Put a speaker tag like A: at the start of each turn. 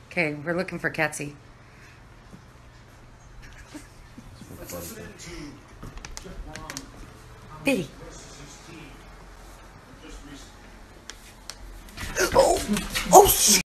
A: Okay, we're looking for Ketsy. Biddy. Oh, oh,